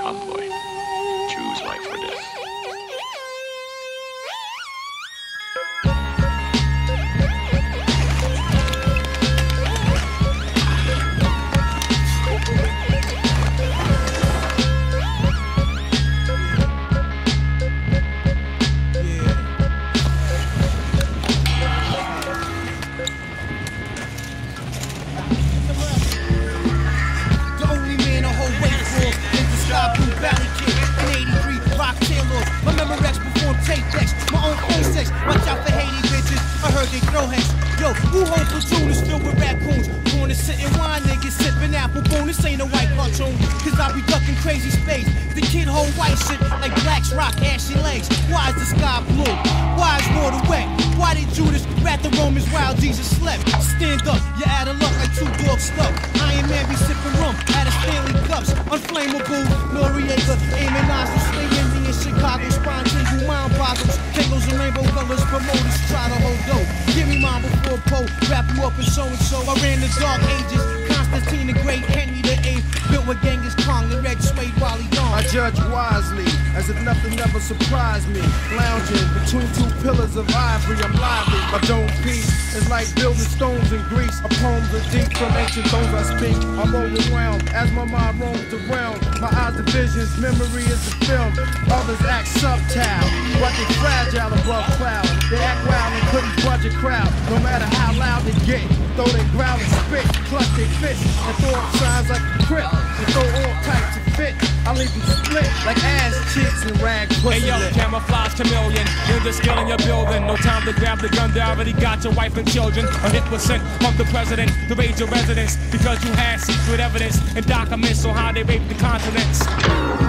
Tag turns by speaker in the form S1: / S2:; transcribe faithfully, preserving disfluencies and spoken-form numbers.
S1: convoy. Choose life or death.
S2: Watch out for Haiti bitches, I heard they throw heads. Yo, who hold platoon is filled with raccoons? Going to sit and wine, niggas sipping apple bone. This ain't a white cartoon, cause I be ducking crazy space. The kid hold white shit like blacks rock ashy legs. Why is the sky blue? Why is water wet? Why did Judas rat the Romans while Jesus slept? Stand up, you're out of luck like two dogs stuck. Iron Man be sipping rum out of Stanley cups. Unflammable, Noriega, aiming nostrils, stay in me in Chicago, spontaneous mind boggles. Tangles and rainbow colors, promoters try to hold dough. Give me mine before Poe, wrap you up in so and so. I ran the dark ages, Constantine the Great, Henry the Eighth, built with Genghis Khan, the red suede while he gone.
S3: I judge wisely, as if nothing ever surprised me. Lounging between two pillars of ivory, I'm lively. My dome piece is like building stones in Greece. A poems are deep from ancient tones I speak. I'm overwhelmed as my mind roams around. My eyes are visions, memory is a film. Others act subtile, but they fragile above clouds. They act wild and couldn't budge a crowd, no matter how loud they get. Though they growl and spit, clutch they fists, and throw up signs like a crip, and throw all types of fit. I leave them split like ass cheeks and rag pussy.
S4: Hey yo,
S3: lip.
S4: camouflage chameleon, you're the skill in your building. No time to grab the gun, they already got your wife and children. A hit was sent from the president to raid your residence because you had secret evidence and documents on how they raped the continents.